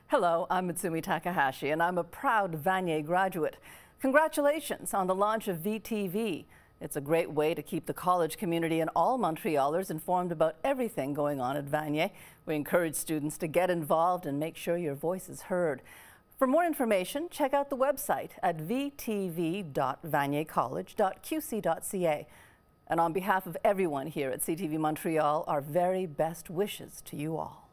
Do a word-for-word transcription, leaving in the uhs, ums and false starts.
Hello, I'm Mutsumi Takahashi, and I'm a proud Vanier graduate. Congratulations on the launch of V T V. It's a great way to keep the college community and all Montrealers informed about everything going on at Vanier. We encourage students to get involved and make sure your voice is heard. For more information, check out the website at v t v dot vanier college dot q c dot c a. And on behalf of everyone here at C T V Montreal, our very best wishes to you all.